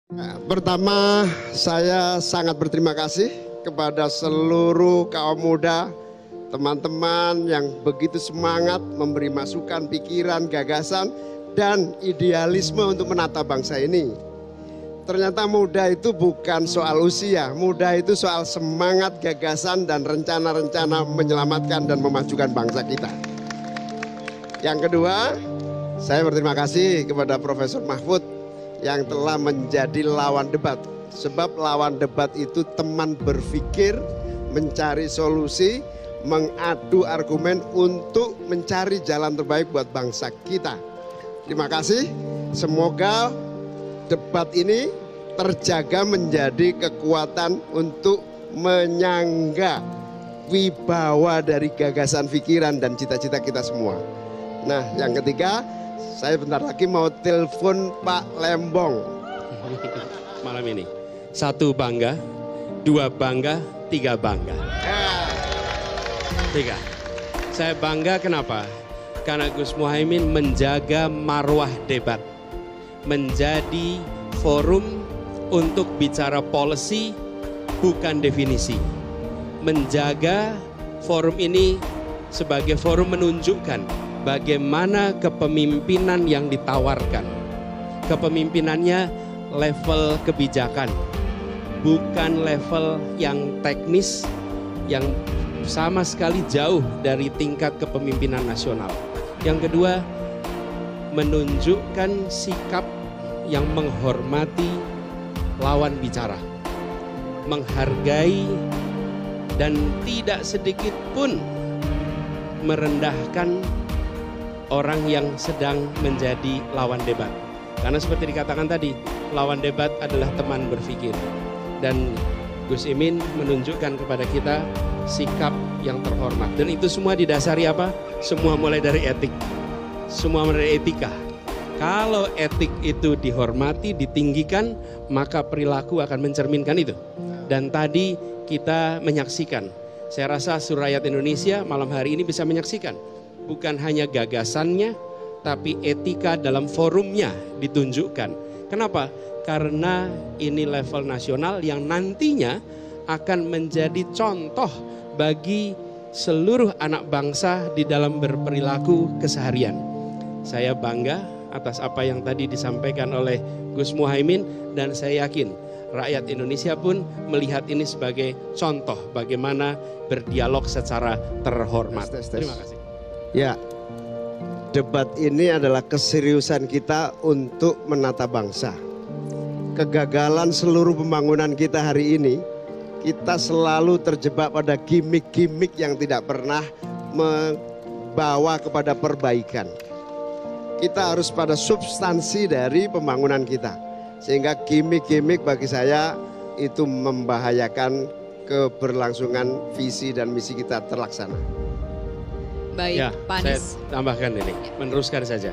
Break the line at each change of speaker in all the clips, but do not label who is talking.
Pertama, saya sangat berterima kasih kepada seluruh kaum muda, teman-teman yang begitu semangat memberi masukan, pikiran, gagasan, dan idealisme untuk menata bangsa ini. Ternyata muda itu bukan soal usia, muda itu soal semangat, gagasan, dan rencana-rencana menyelamatkan dan memajukan bangsa kita. Yang kedua, saya berterima kasih kepada Profesor Mahfud yang telah menjadi lawan debat. Sebab lawan debat itu teman berpikir, mencari solusi, mengadu argumen untuk mencari jalan terbaik buat bangsa kita. Terima kasih, semoga debat ini terjaga menjadi kekuatan untuk menyangga wibawa dari gagasan pikiran dan cita-cita kita semua. Nah, yang ketiga, saya bentar lagi mau telepon Pak Lembong.
Malam ini, 1 bangga, 2 bangga, 3 bangga. 3. Saya bangga kenapa? Karena Gus Muhaimin menjaga marwah debat. Menjadi forum untuk bicara policy, bukan definisi. Menjaga forum ini sebagai forum menunjukkan bagaimana kepemimpinan yang ditawarkan. Kepemimpinannya level kebijakan, bukan level yang teknis, yang sama sekali jauh dari tingkat kepemimpinan nasional. Yang kedua, menunjukkan sikap yang menghormati lawan bicara, menghargai dan tidak sedikit pun merendahkan orang yang sedang menjadi lawan debat. Karena seperti dikatakan tadi, lawan debat adalah teman berpikir. Dan Gus Imin menunjukkan kepada kita sikap yang terhormat. Dan itu semua didasari apa? Semua mulai dari etik. Semua mulai dari etika. Kalau etik itu dihormati, ditinggikan, maka perilaku akan mencerminkan itu. Dan tadi kita menyaksikan, saya rasa seluruh rakyat Indonesia malam hari ini bisa menyaksikan. Bukan hanya gagasannya, tapi etika dalam forumnya ditunjukkan. Kenapa? Karena ini level nasional yang nantinya akan menjadi contoh bagi seluruh anak bangsa di dalam berperilaku keseharian. Saya bangga atas apa yang tadi disampaikan oleh Gus Muhaimin, dan saya yakin rakyat Indonesia pun melihat ini sebagai contoh bagaimana berdialog secara terhormat. Terima kasih.
Ya, debat ini adalah keseriusan kita untuk menata bangsa. Kegagalan seluruh pembangunan kita hari ini, kita selalu terjebak pada gimmick-gimmick yang tidak pernah membawa kepada perbaikan. Kita harus pada substansi dari pembangunan kita. Sehingga gimmick-gimmick bagi saya itu membahayakan keberlangsungan visi dan misi kita terlaksana.
Baik,
Ya,
Pak
saya
Anies.
tambahkan ini, meneruskan saja.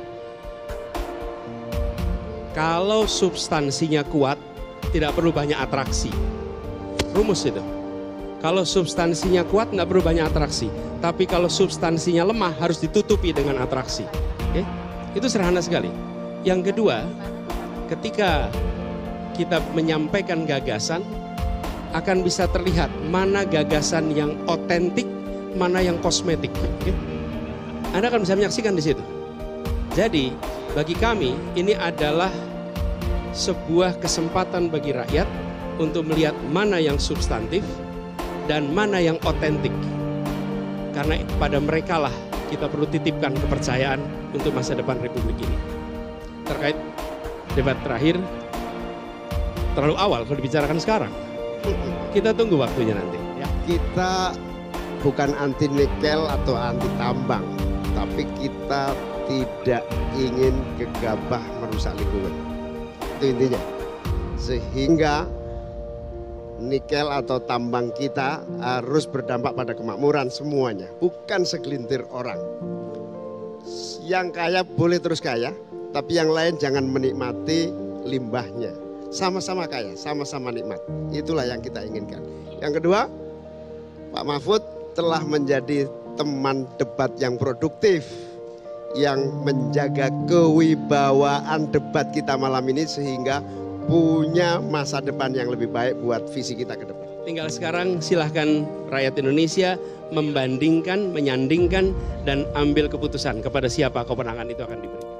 Kalau substansinya kuat, tidak perlu banyak atraksi. Rumus itu. Kalau substansinya kuat, nggak perlu banyak atraksi. Tapi kalau substansinya lemah, harus ditutupi dengan atraksi. Oke? Itu sederhana sekali. Yang kedua, ketika kita menyampaikan gagasan, akan bisa terlihat mana gagasan yang otentik, mana yang kosmetik. Oke? Anda akan bisa menyaksikan di situ. Jadi, bagi kami ini adalah sebuah kesempatan bagi rakyat untuk melihat mana yang substantif dan mana yang otentik. Karena pada merekalah kita perlu titipkan kepercayaan untuk masa depan Republik ini. Terkait debat terakhir, terlalu awal kalau dibicarakan sekarang. Kita tunggu waktunya nanti. Ya.
Kita bukan anti nikel atau anti tambang, tapi kita tidak ingin gegabah merusak lingkungan. Itu intinya. Sehingga nikel atau tambang kita harus berdampak pada kemakmuran semuanya, bukan segelintir orang. Yang kaya boleh terus kaya, tapi yang lain jangan menikmati limbahnya. Sama-sama kaya, sama-sama nikmat. Itulah yang kita inginkan. Yang kedua, Pak Mahfud telah menjadi teman debat yang produktif, yang menjaga kewibawaan debat kita malam ini sehingga punya masa depan yang lebih baik buat visi kita ke depan.
Tinggal sekarang silahkan rakyat Indonesia membandingkan, menyandingkan, dan ambil keputusan kepada siapa kewenangan itu akan diberi.